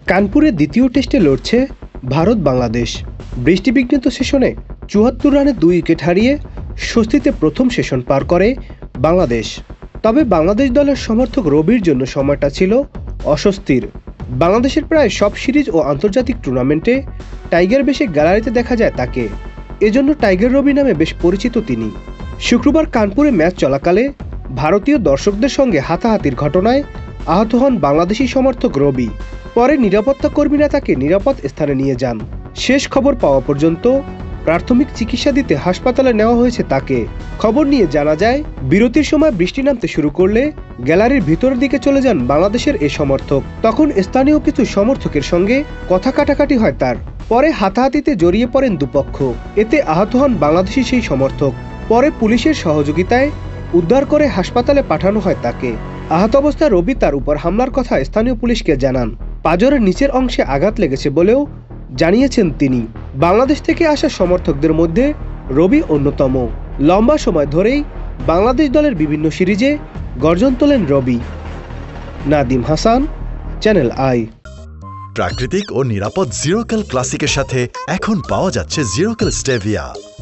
কানপুরে দ্বিতীয় টেস্টে লড়ছে ভারত বাংলাদেশ। বৃষ্টিবিঘ্নিত সেশনে ৭৪ রানে ২ উইকেট হারিয়ে স্বস্তিতে প্রথম সেশন পার করে বাংলাদেশ। তবে বাংলাদেশ দলের সমর্থক রবির জন্য সময়টা ছিল অস্বস্তির। বাংলাদেশের প্রায় সব সিরিজ ও আন্তর্জাতিক টুর্নামেন্টে টাইগার বেশে গ্যালারিতে দেখা যায় তাকে। এজন্য টাইগার রবি নামে বেশ পরিচিত তিনি। শুক্রবার কানপুরে ম্যাচ চলাকালে ভারতীয় দর্শকদের সঙ্গে হাতাহাতির ঘটনায় আহত হন বাংলাদেশি সমর্থক রবি। পরে নিরাপত্তা কর্মীরা তাকে নিরাপদ স্থানে নিয়ে যান। শেষ খবর পাওয়া পর্যন্ত প্রাথমিক চিকিৎসা দিতে হাসপাতালে নেওয়া হয়েছে তাকে। খবর নিয়ে জানা যায়, বিরতির সময় বৃষ্টি নামতে শুরু করলে গ্যালারির ভিতরের দিকে চলে যান বাংলাদেশের এই সমর্থক। তখন স্থানীয় কিছু সমর্থকের সঙ্গে কথা কাটাকাটি হয় তার। পরে হাতাহাতিতে জড়িয়ে পড়েন দুপক্ষ। এতে আহত হন বাংলাদেশি সেই সমর্থক। পরে পুলিশের সহযোগিতায় উদ্ধার করে হাসপাতালে পাঠানো হয় তাকে। আহত অবস্থায় রবি তার উপর হামলার কথা স্থানীয় পুলিশকে জানান। পাঁজরের নিচের অংশে আঘাত লেগেছে বলেও জানিয়েছেন তিনি। বাংলাদেশ থেকে আসা সমর্থকদের মধ্যে রবি অন্যতম। লম্বা সময় ধরেই বাংলাদেশ দলের বিভিন্ন সিরিজে গর্জন তোলেন রবি। Nadim Hasan, channel I. প্রাকৃতিক ও নিরাপদ জিরোকাল ক্লাসিকের সাথে এখন পাওয়া যাচ্ছে জিরোকাল স্টেভিয়া।